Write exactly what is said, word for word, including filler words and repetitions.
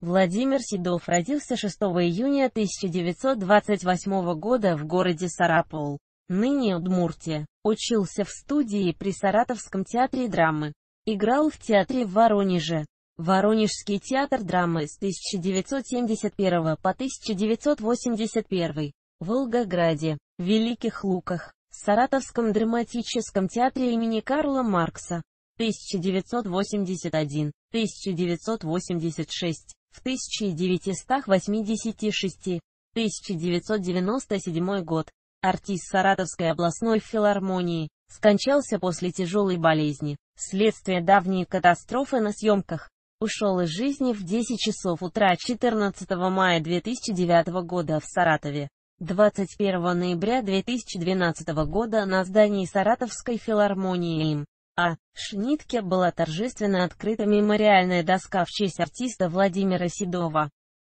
Владимир Седов родился шестого июня тысяча девятьсот двадцать восьмого года в городе Сарапул, ныне Удмуртия. Учился в студии при Саратовском театре драмы. Играл в театре в Воронеже. Воронежский театр драмы с тысяча девятьсот семьдесят первого по тысяча девятьсот восемьдесят первый. В Волгограде, Великих Луках, Саратовском драматическом театре имени Карла Маркса. тысяча девятьсот восемьдесят один — тысяча девятьсот восемьдесят шесть, в тысяча девятьсот восемьдесят шесть, тысяча девятьсот девяносто седьмой год, артист Саратовской областной филармонии, скончался после тяжелой болезни, следствие давней катастрофы на съемках. Ушел из жизни в десять часов утра четырнадцатого мая две тысячи девятого года в Саратове. двадцать первого ноября две тысячи двенадцатого года на здании Саратовской филармонии им. А. Шнитке была торжественно открыта мемориальная доска в честь артиста Владимира Седова.